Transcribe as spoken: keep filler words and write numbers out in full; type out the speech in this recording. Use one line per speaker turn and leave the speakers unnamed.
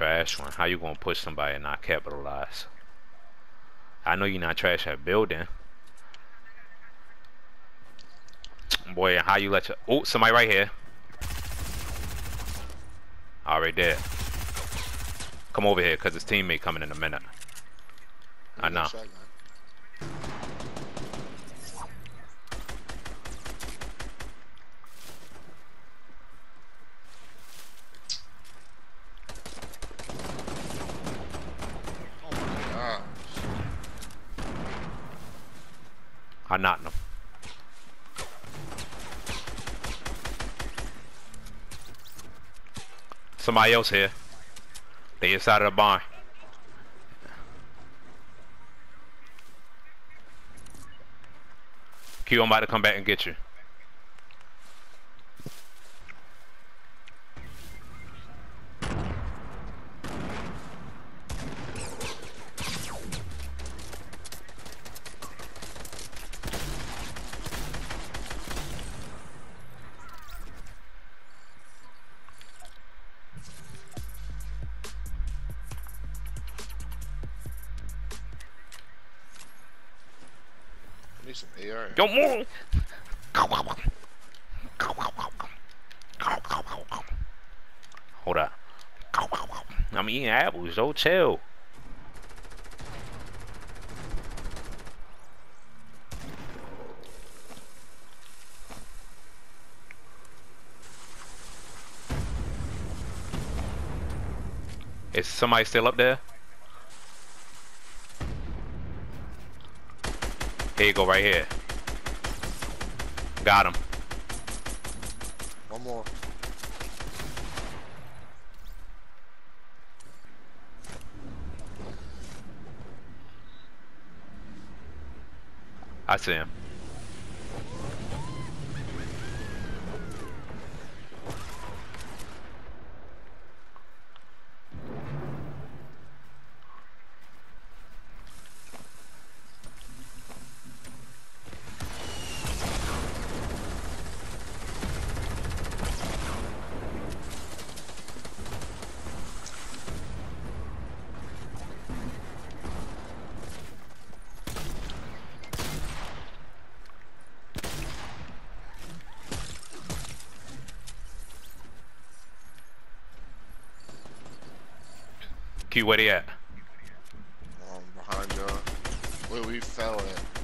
trash one. How you gonna push somebody and not capitalize? I know you're not trash at building. Boy, how you let your... Oh, somebody right here. Already dead. Come over here, cause his teammate coming in a minute. I know. I knocked him. Somebody else here. They inside of the barn. Q, I'm about to come back and get you.
Need some A R.
Don't move. Hold up. I'm eating apples, so chill. Is somebody still up there? Here you go, right here. Got him.
One more.
I see him. Q, where they at?
Um, behind y'all. Where we fell at.